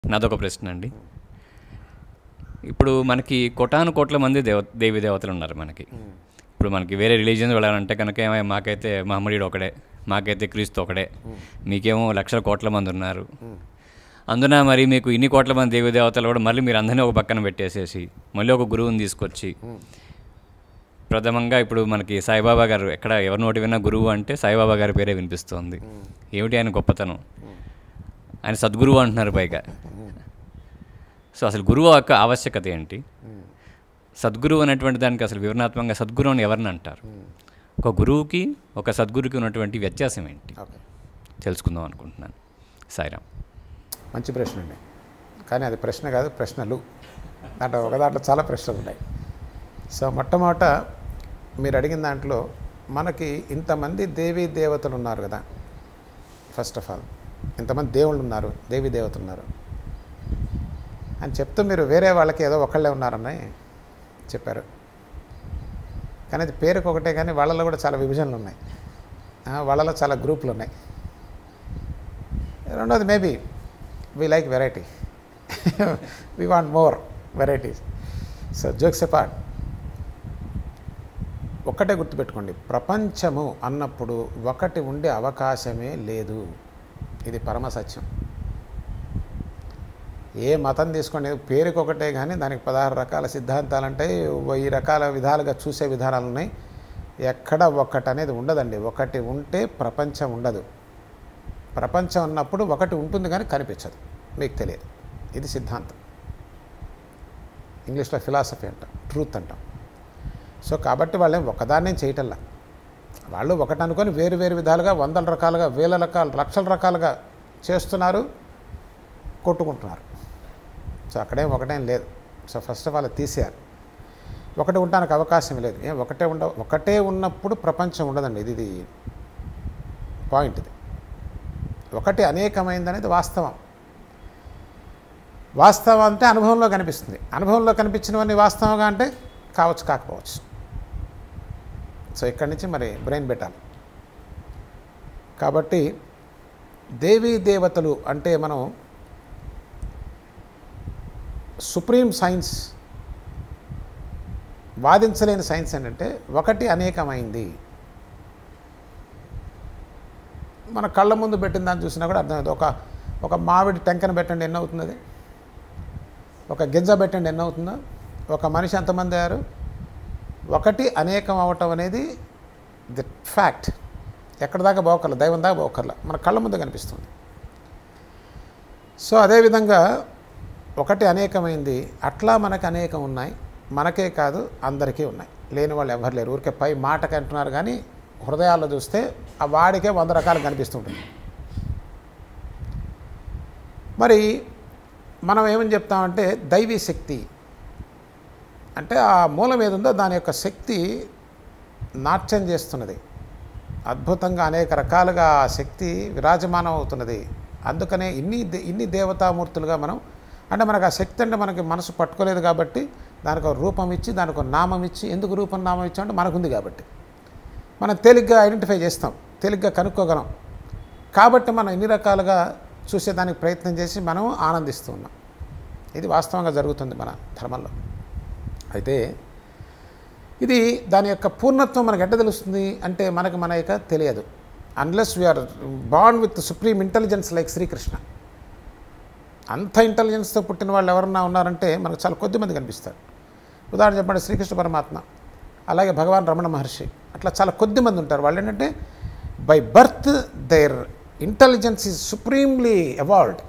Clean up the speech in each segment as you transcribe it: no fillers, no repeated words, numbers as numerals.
నాదొక ప్రశ్న అండి. ఇప్పుడు మనకి కోటాను కోట్ల మంది దేవీ దేవతలు ఉన్నారు మనకి. ఇప్పుడు మనకి వేరే రిలీజియన్స్ వెళ్ళాలంటే కనుక మాకైతే మహమ్మడీడు ఒకడే, మాకైతే క్రీస్తు ఒకడే, మీకేమో లక్షల కోట్ల మంది ఉన్నారు. అందున మరి మీకు ఇన్ని కోట్ల మంది దేవీ దేవతలు కూడా మళ్ళీ మీరు అందరినీ ఒక పక్కన పెట్టేసేసి మళ్ళీ ఒక గురువుని తీసుకొచ్చి ప్రథమంగా ఇప్పుడు మనకి సాయిబాబా గారు ఎక్కడ ఎవరి నోటి విన్నా గురువు అంటే సాయిబాబా గారి పేరే వినిపిస్తోంది. ఏమిటి ఆయన గొప్పతనం? ఆయన సద్గురువు అంటున్నారు పైగా. సో అసలు గురువు యొక్క ఆవశ్యకత ఏంటి? సద్గురువు అనేటువంటి దానికి అసలు వివరణాత్మకంగా సద్గురువు అని ఎవరిని అంటారు? ఒక గురువుకి ఒక సద్గురువుకి ఉన్నటువంటి వ్యత్యాసం ఏంటి తెలుసుకుందాం అనుకుంటున్నాను. సాయిరామ్. మంచి ప్రశ్న అండి, కానీ అది ప్రశ్న కాదు, ప్రశ్నలు. దాంట్లో చాలా ప్రశ్నలు ఉన్నాయి. సో మొట్టమొదట మీరు అడిగిన దాంట్లో మనకి ఇంతమంది దేవీ దేవతలు ఉన్నారు కదా. ఫస్ట్ ఆఫ్ ఆల్ ఇంతమంది దేవుళ్ళు ఉన్నారు, దేవీ దేవతలు ఉన్నారు అని చెప్తూ మీరు వేరే వాళ్ళకి ఏదో ఒకళ్ళే ఉన్నారని చెప్పారు. కానీ అది పేరుకు ఒకటే, కానీ వాళ్ళలో కూడా చాలా విభజనలు ఉన్నాయి, వాళ్ళలో చాలా గ్రూపులు ఉన్నాయి. రెండోది maybe we like variety, we want more varieties. So jokes apart, ఒక్కటే గుర్తుపెట్టుకోండి, ప్రపంచము అన్నప్పుడు ఒకటి ఉండే అవకాశమే లేదు. ఇది పరమ సత్యం. ఏ మతం తీసుకోండి, పేరుకి ఒకటే, కానీ దానికి 16 రకాల సిద్ధాంతాలు ఉంటాయి, 1000 రకాల విధాలుగా చూసే విధానాలు ఉన్నాయి. ఎక్కడ ఒక్కటి అనేది ఉండదండి. ఒకటి ఉంటే ప్రపంచం ఉండదు. ప్రపంచం ఉన్నప్పుడు ఒకటి ఉంటుంది కానీ కనిపించదు, మీకు తెలియదు. ఇది సిద్ధాంతం. ఇంగ్లీష్లో ఫిలాసఫీ అంటాం, ట్రూత్ అంటాం. సో కాబట్టి వాళ్ళేం ఒకదాన్నే చేయటల్లా, వాళ్ళు ఒకటి అనుకొని వేరు వేరు విధాలుగా 100 రకాలుగా 1000 రకాలు లక్షల రకాలుగా చేస్తున్నారు, కొట్టుకుంటున్నారు. సో అక్కడేం ఒకటేం లేదు. సో ఫస్ట్ ఆఫ్ ఆల్ తీసేయాలి. ఒకటి ఉండడానికి అవకాశం లేదు. ఒకటే ఉన్నప్పుడు ప్రపంచం ఉండదండి. ఇది పాయింట్. ఇది ఒకటి అనేకమైందనేది వాస్తవం. వాస్తవం అంటే అనుభవంలో కనిపిస్తుంది. అనుభవంలో కనిపించినవన్నీ వాస్తవంగా అంటే కావచ్చు, కాకపోవచ్చు. సో ఇక్కడి నుంచి మరి బ్రెయిన్ పెట్టాలి. కాబట్టి దేవీ దేవతలు అంటే మనం సుప్రీం సైన్స్, వాదించలేని సైన్స్ ఏంటంటే ఒకటి అనేకమైంది. మన కళ్ళ ముందు పెట్టిన దాన్ని చూసినా కూడా అర్థమవుతుంది. ఒక మామిడి టెంకను పెట్టండి ఎన్ని అవుతుంది, ఒక గింజ పెట్టండి ఎన్ని అవుతుందో, ఒక మనిషి ఎంతమంది అయ్యారు. ఒకటి అనేకం అవటం అనేది ది ఫ్యాక్ట్. ఎక్కడి దాకా పోకర్ల, దైవం దాకా పోకర్ల, మన కళ్ళ ముందు కనిపిస్తుంది. సో అదేవిధంగా ఒకటి అనేకమైంది. అట్లా మనకు అనేకం ఉన్నాయి. మనకే కాదు అందరికీ ఉన్నాయి. లేని వాళ్ళు ఎవరు లేరు. ఊరికే పై మాటకి అంటున్నారు, కానీ హృదయాల్లో చూస్తే ఆ వాడికే 100 రకాలు కనిపిస్తుంటుంది. మరి మనం ఏమని చెప్తామంటే దైవీ శక్తి అంటే ఆ మూలం ఏదుందో దాని యొక్క శక్తి నాట్యం చేస్తున్నది. అద్భుతంగా అనేక రకాలుగా ఆ శక్తి విరాజమానం అవుతున్నది. అందుకనే ఇన్ని దేవతామూర్తులుగా మనం అంటే మనకు ఆ శక్తి అంటే మనకి మనసు పట్టుకోలేదు కాబట్టి దానికి ఒక రూపం ఇచ్చి, దానికి ఒక నామం ఇచ్చి, ఎందుకు రూపం నామం ఇచ్చామంటే మనకుంది కాబట్టి మనం తేలిగ్గా ఐడెంటిఫై చేస్తాం, తేలిగ్గా కనుక్కోగలం. కాబట్టి మనం ఇన్ని రకాలుగా చూసేదానికి ప్రయత్నం చేసి మనం ఆనందిస్తూ ఉన్నాం. ఇది వాస్తవంగా జరుగుతుంది మన ధర్మంలో. అయితే ఇది దాని యొక్క పూర్ణత్వం మనకు ఎట్లా తెలుస్తుంది అంటే మన యొక్క తెలియదు. Unless we are born with supreme intelligence like Srikrishna. అంత ఇంటెలిజెన్స్తో పుట్టిన వాళ్ళు ఎవరన్నా ఉన్నారంటే మనకు చాలా కొద్దిమంది కనిపిస్తారు. ఉదాహరణ చెప్పండి, శ్రీకృష్ణ పరమాత్మ, అలాగే భగవాన్ రమణ మహర్షి, అట్లా చాలా కొద్దిమంది ఉంటారు. వాళ్ళు ఏంటంటే by birth their intelligence is supremely evolved,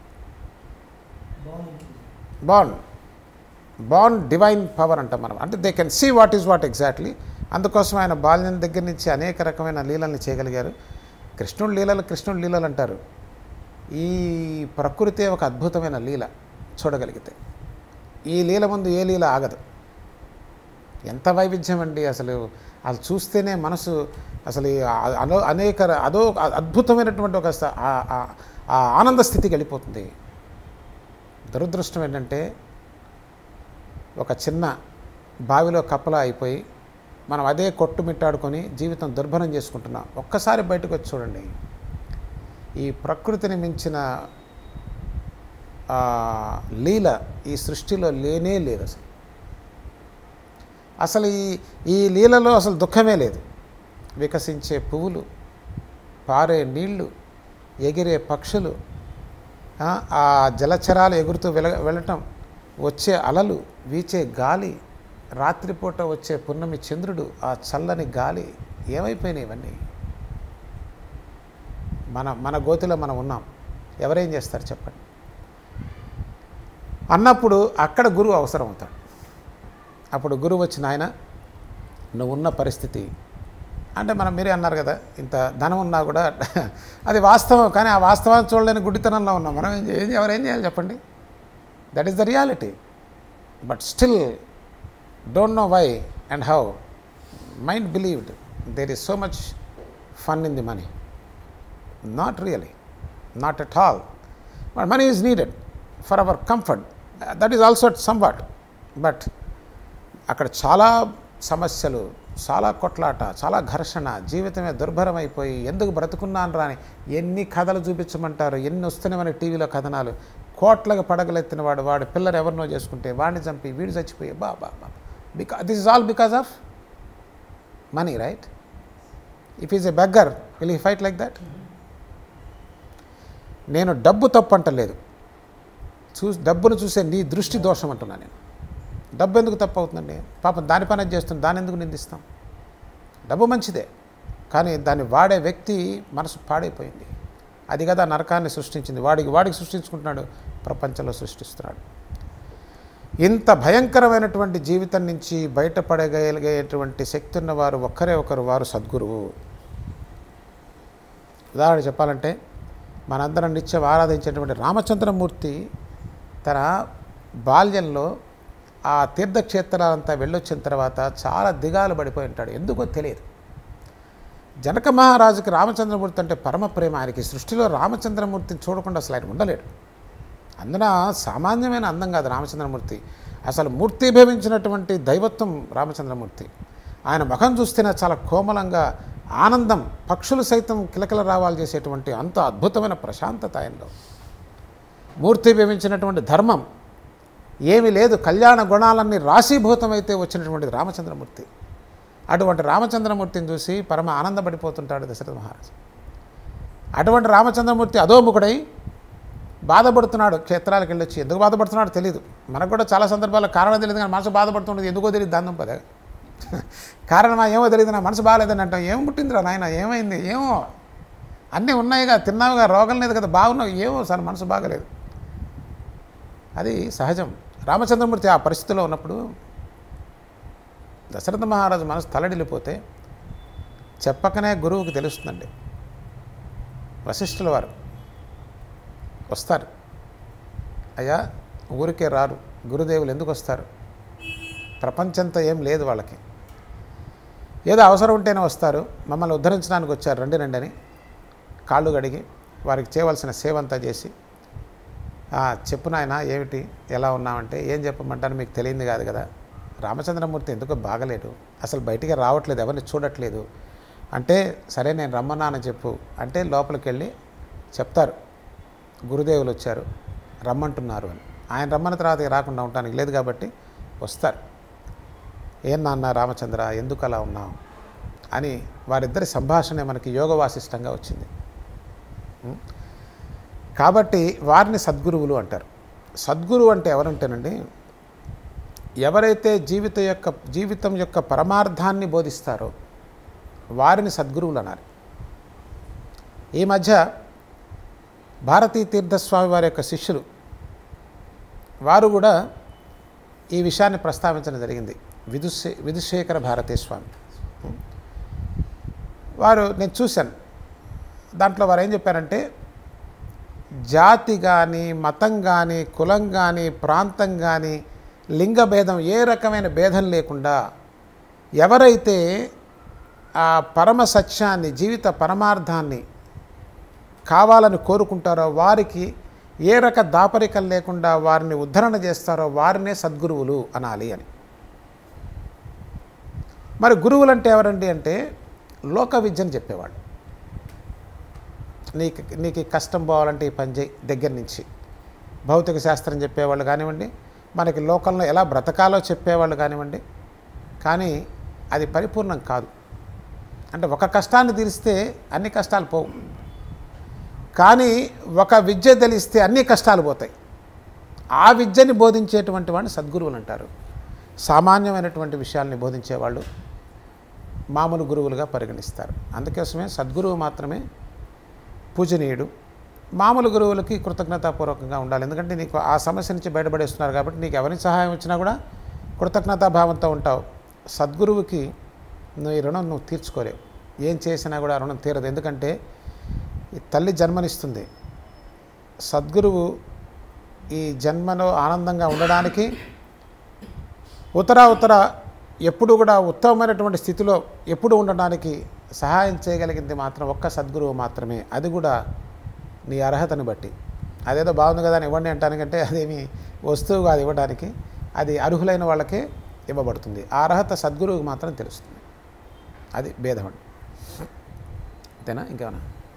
born divine power అంటాం మనం. అంటే they can see what is what exactly. అందుకోసం ఆయన బాల్యం దగ్గర నుంచి అనేక రకమైన లీలల్ని చేయగలిగారు. కృష్ణుడి లీలలు అంటారు. ఈ ప్రకృతి ఒక అద్భుతమైన లీల చూడగలిగితే. ఈ లీల ముందు ఏ లీల ఆగదు. ఎంత వైవిధ్యం అండి అసలు. అది చూస్తేనే మనసు అసలు అదో అద్భుతమైనటువంటి ఒక ఆనంద స్థితికి వెళ్ళిపోతుంది. దురదృష్టం ఏంటంటే ఒక చిన్న బావిలో కప్పలా అయిపోయి మనం అదే కొట్టుమిట్టాడుకొని జీవితం దుర్భరం చేసుకుంటున్నాం. ఒక్కసారి బయటకు వచ్చి చూడండి, ఈ ప్రకృతిని మించిన లీల ఈ సృష్టిలో లేనే లేదు అసలు. అసలు ఈ లీలలో అసలు దుఃఖమే లేదు. వికసించే పువ్వులు, పారే నీళ్లు, ఎగిరే పక్షులు, ఆ జలచరాలు ఎగురుతూ వెళ్ళటం, వచ్చే అలలు, వీచే గాలి, రాత్రిపూట వచ్చే పున్నమి చంద్రుడు, ఆ చల్లని గాలి, ఏమైపోయినాయి ఇవన్నీ? మన గోతిలో మనం ఉన్నాం. ఎవరేం చేస్తారు చెప్పండి? అన్నప్పుడు అక్కడ గురువు అవసరం అవుతాడు. అప్పుడు గురువు వచ్చి, నాయన నువ్వు ఉన్న పరిస్థితి అంటే మీరే అన్నారు కదా, ఇంత ధనం ఉన్నా కూడా అది వాస్తవం, కానీ ఆ వాస్తవాన్ని చూడలేని గుడ్డితనంలో ఉన్నాం. మనం ఎవరేం చేయాలి చెప్పండి? That is the reality. But still don't know why and how mind believed there is so much fun in the money. Not really, not at all. But money is needed for our comfort. That is also somewhat. But అక్కడ చాలా సమస్యలు, చాలా కొట్లాట, చాలా ఘర్షణ, జీవితమే దుర్భరమైపోయి ఎందుకు బ్రతుకున్నాను రాని ఎన్ని కథలు చూపించమంటారు, ఎన్ని వస్తున్నాయి మన టీవీలో కథనాలు. కోట్లకు పడగలెత్తిన వాడి పిల్లలు ఎవరినో చేసుకుంటే వాడిని చంపి వీడు చచ్చిపోయి this is all because of money, right? If is a beggar will he fight like that? నేను డబ్బు తప్పు అంటలేదు, డబ్బును చూసే నీ దృష్టి దోషం అంటున్నా నేను. డబ్బు ఎందుకు తప్పు అవుతుందండి? పాపం దాని పని చేస్తుంది, దాన్ని ఎందుకు నిందిస్తాం? డబ్బు మంచిదే, కానీ దాన్ని వాడే వ్యక్తి మనసు పాడైపోయింది. అది కదా నరకాన్ని సృష్టించింది. వాడికి సృష్టించుకుంటున్నాడు, ప్రపంచంలో సృష్టిస్తున్నాడు. ఇంత భయంకరమైనటువంటి జీవితం నుంచి బయటపడగలిగేటువంటి శక్తి ఉన్నవారు ఒక్కరే ఒకరు, వారు సద్గురువు. ఉదాహరణ చెప్పాలంటే మనందరం నిత్యం ఆరాధించేటువంటి రామచంద్రమూర్తి తన బాల్యంలో ఆ తీర్థక్షేత్రాలంతా వెళ్ళొచ్చిన తర్వాత చాలా దిగాలు పడిపోయి ఉంటాడు. ఎందుకో తెలియదు. జనక మహారాజుకి రామచంద్రమూర్తి అంటే పరమ ప్రేమ. ఆయనకి సృష్టిలో రామచంద్రమూర్తిని చూడకుండా అసలు ఆయన ఉండలేడు. అందున సామాన్యమైన అందం కాదు రామచంద్రమూర్తి, అసలు మూర్తిభవించినటువంటి దైవత్వం రామచంద్రమూర్తి. ఆయన ముఖం చూస్తేనే చాలా కోమలంగా ఆనందం, పక్షులు సైతం కిలకిల రావాలు చేసేటువంటి అంత అద్భుతమైన ప్రశాంతత ఆయనలో. మూర్తిభవించినటువంటి ధర్మం ఏమీ లేదు, కళ్యాణ గుణాలన్నీ రాశీభూతమైతే వచ్చినటువంటిది రామచంద్రమూర్తి. అటువంటి రామచంద్రమూర్తిని చూసి పరమ ఆనందపడిపోతుంటాడు దశరథ మహారాజు. అటువంటి రామచంద్రమూర్తి అధోముఖుడై బాధపడుతున్నాడు. క్షేత్రాలకు వెళ్ళొచ్చి ఎందుకు బాధపడుతున్నాడో తెలియదు. మనకు కూడా చాలా సందర్భాల్లో కారణం తెలియదు, కానీ మనసు బాధపడుతుంటుంది. ఎందుకో తెలియదు, దాంతం పదే కారణమా ఏమో తెలియదు, నా మనసు బాగాలేదని అంటాం. ఏం పుట్టిందిరా నాయన, ఏమైంది, ఏమో అన్నీ ఉన్నాయిగా, తిన్నావుగా, రోగం లేదు కదా, బాగున్నావు, ఏమో సార్ మనసు బాగలేదు. అది సహజం. రామచంద్రమూర్తి ఆ పరిస్థితిలో ఉన్నప్పుడు దశరథ మహారాజు మనసు తలడిల్లిపోతే చెప్పకనే గురువుకి తెలుస్తుందండి. వశిష్ఠుల వారు వస్తారు. అయ్యా ఊరికే రారు, గురుదేవులు ఎందుకు వస్తారు? ప్రపంచంతో ఏం లేదు వాళ్ళకి, ఏదో అవసరం ఉంటేనే వస్తారు. మమ్మల్ని ఉద్ధరించడానికి వచ్చారు, రండి రండి అని కాళ్ళు గడిగి వారికి చేయవలసిన సేవ అంతా చేసి, చెప్పు నాయన ఏమిటి, ఎలా ఉన్నామంటే, ఏం చెప్పమంటాను, మీకు తెలియంది కాదు కదా, రామచంద్రమూర్తి ఎందుకో బాగలేడు, అసలు బయటికి రావట్లేదు, ఎవరిని చూడట్లేదు అంటే, సరే నేను రమ్మన్నానని చెప్పు అంటే లోపలికి వెళ్ళి చెప్తారు, గురుదేవులు వచ్చారు రమ్మంటున్నారు అని. ఆయన రమ్మన్న తర్వాత రాకుండా ఉండడానికి లేదు కాబట్టి వస్తారు. ఏం నాన్న రామచంద్ర ఎందుకు అలా ఉన్నావు అని వారిద్దరి సంభాషణ మనకి యోగ వాసిష్టంగా వచ్చింది. కాబట్టి వారిని సద్గురువులు అంటారు. సద్గురువు అంటే ఎవరంటేనండి, ఎవరైతే జీవితం యొక్క పరమార్థాన్ని బోధిస్తారో వారిని సద్గురువులు అన్నారు. ఈ మధ్య భారతీ తీర్థస్వామి వారి యొక్క శిష్యులు వారు కూడా ఈ విషయాన్ని ప్రస్తావించడం జరిగింది. విధుశేఖర భారతీ స్వామి వారు, నేను చూశాను దాంట్లో వారు ఏం చెప్పారంటే, జాతి కానీ, మతం కానీ, కులం కానీ, ప్రాంతం కానీ, లింగ భేదం, ఏ రకమైన భేదం లేకుండా ఎవరైతే ఆ పరమ సత్యాన్ని, జీవిత పరమార్థాన్ని కావాలని కోరుకుంటారో వారికి ఏ రక దాపరికం లేకుండా వారిని ఉద్ధరణ చేస్తారో వారినే సద్గురువులు అనాలి అని. మరి గురువులు అంటే ఎవరండి అంటే, లోక విద్యను చెప్పేవాడు. నీకు కష్టం పోవాలంటే ఈ పని చేయి దగ్గర నుంచి, భౌతిక శాస్త్రం చెప్పేవాళ్ళు కానివ్వండి, మనకి లోకంలో ఎలా బ్రతకాలో చెప్పేవాళ్ళు కానివ్వండి, కానీ అది పరిపూర్ణం కాదు. అంటే ఒక కష్టాన్ని తీరిస్తే అన్ని కష్టాలు పోవు, కానీ ఒక విద్య తెలిస్తే అన్ని కష్టాలు పోతాయి. ఆ విద్యని బోధించేటువంటి వాడిని సద్గురువులు అంటారు. సామాన్యమైనటువంటి విషయాల్ని బోధించేవాళ్ళు మామూలు గురువులుగా పరిగణిస్తారు. అందుకోసమే సద్గురువు మాత్రమే పూజనీయుడు. మామూలు గురువులకి కృతజ్ఞతాపూర్వకంగా ఉండాలి. ఎందుకంటే నీకు ఆ సమస్య నుంచి బయటపడేస్తున్నారు కాబట్టి నీకు ఎవరి సహాయం వచ్చినా కూడా కృతజ్ఞతాభావంతో ఉంటావు. సద్గురువుకి నువ్వు ఈ రుణం నువ్వు తీర్చుకోలేవు. ఏం చేసినా కూడా రుణం తీరదు. ఎందుకంటే ఈ తల్లి జన్మనిస్తుంది. సద్గురువు ఈ జన్మలో ఆనందంగా ఉండడానికి ఉత్తర ఎప్పుడు కూడా ఉత్తమమైనటువంటి స్థితిలో ఎప్పుడు ఉండడానికి సహాయం చేయగలిగింది మాత్రం ఒక్క సద్గురువు మాత్రమే. అది కూడా నీ అర్హతను బట్టి. అదేదో బాగుంది కదా అని ఇవ్వండి అంటానికంటే అదేమి వస్తువు కాదు ఇవ్వడానికి, అది అర్హులైన వాళ్ళకే ఇవ్వబడుతుంది. ఆ అర్హత సద్గురువుకి మాత్రం తెలుస్తుంది. అది భేదం. అంతేనా? ఇంకేమన్నా?